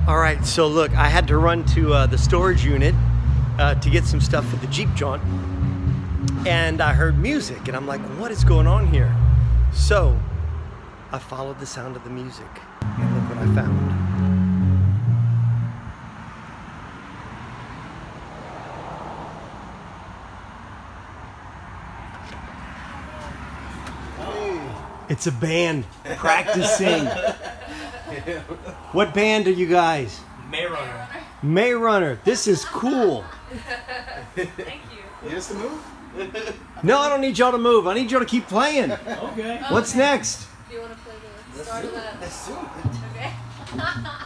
All right, so look, I had to run to the storage unit to get some stuff for the Jeep jaunt, and I heard music, and I'm like, what is going on here? So I followed the sound of the music, and look what I found. It's a band practicing. What band are you guys? Mayrunner. Mayrunner. This is cool. Thank you. You need us to move? No, I don't need y'all to move. I need y'all to keep playing. Okay. What's next? Do you want to play the start of that? Let's do it. Okay.